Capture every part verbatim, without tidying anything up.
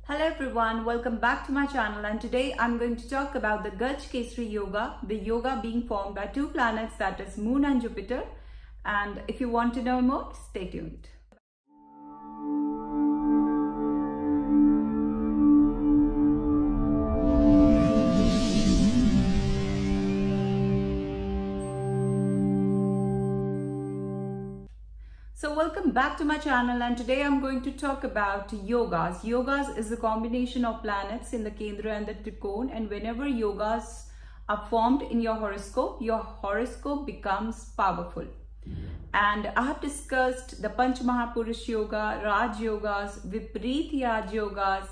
Hello everyone, welcome back to my channel, and today I'm going to talk about the Gajkesari Yoga, the yoga being formed by two planets, that is Moon and Jupiter. And if you want to know more, stay tuned. So welcome back to my channel, and today I'm going to talk about yogas. Yogas is a combination of planets in the Kendra and the Trikona, and whenever yogas are formed in your horoscope, your horoscope becomes powerful. And I have discussed the Panch Mahapurush Yoga, Raj Yogas, Vipreet Raj Yogas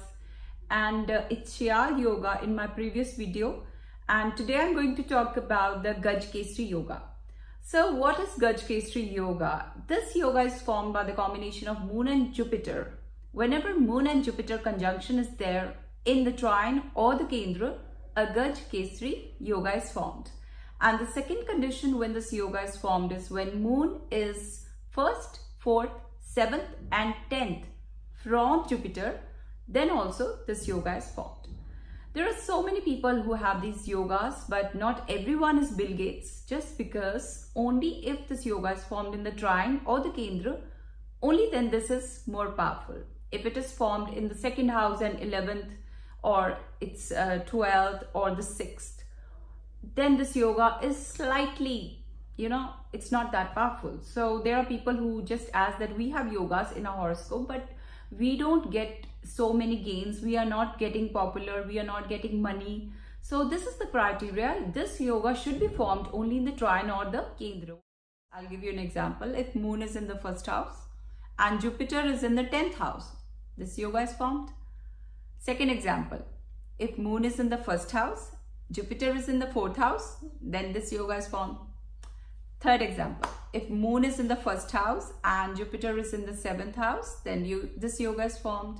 and uh, Ichyal Yoga in my previous video. And today I'm going to talk about the Gajkesari Yoga. So what is Gajkesari Yoga? This yoga is formed by the combination of Moon and Jupiter. Whenever Moon and Jupiter conjunction is there in the trine or the Kendra, a Gajkesari Yoga is formed. And the second condition when this yoga is formed is when Moon is first, fourth, seventh and tenth from Jupiter, then also this yoga is formed. There are so many people who have these yogas, but not everyone is Bill Gates. Just because only if this yoga is formed in the trine or the Kendra, only then this is more powerful. If it is formed in the second house and eleventh, or it's uh, twelfth or the sixth, then this yoga is slightly, you know, it's not that powerful. So there are people who just ask that we have yogas in our horoscope, but we don't get so many gains, we are not getting popular, we are not getting money. So this is the criteria. This yoga should be formed only in the trine or the Kendra. I'll give you an example. If Moon is in the first house and Jupiter is in the tenth house, this yoga is formed. Second example, if Moon is in the first house, Jupiter is in the fourth house, then this yoga is formed. Third example, if Moon is in the first house and Jupiter is in the seventh house, then you this yoga is formed.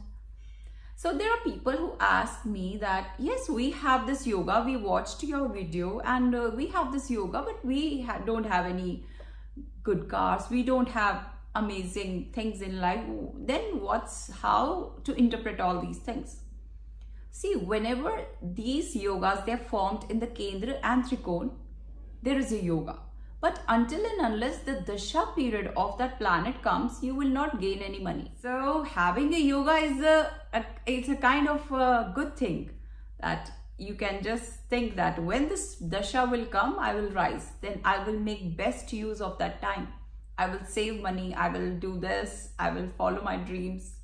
So there are people who ask me that, yes, we have this yoga, we watched your video and uh, we have this yoga, but we ha don't have any good cars, we don't have amazing things in life. Then what's, how to interpret all these things? See, whenever these yogas, they're formed in the Kendra and Trikona, there is a yoga. But until and unless the dasha period of that planet comes, you will not gain any money. So having a yoga is a, a it's a kind of a good thing, that you can just think that when this dasha will come, I will rise. Then I will make best use of that time. I will save money. I will do this. I will follow my dreams.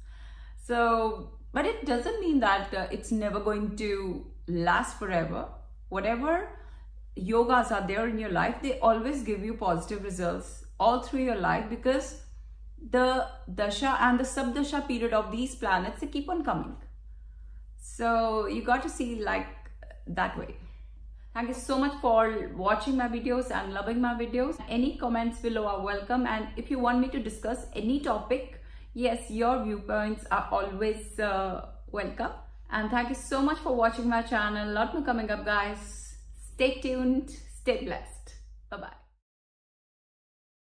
So, but it doesn't mean that uh, it's never going to last forever. Whatever yogas are there in your life, they always give you positive results all through your life, because the dasha and the subdasha period of these planets, they keep on coming. So you got to see like that way. Thank you so much for watching my videos and loving my videos. Any comments below are welcome, and if you want me to discuss any topic, yes, your viewpoints are always uh, welcome. And thank you so much for watching my channel. A lot more coming up, guys. Stay tuned, stay blessed. Bye-bye.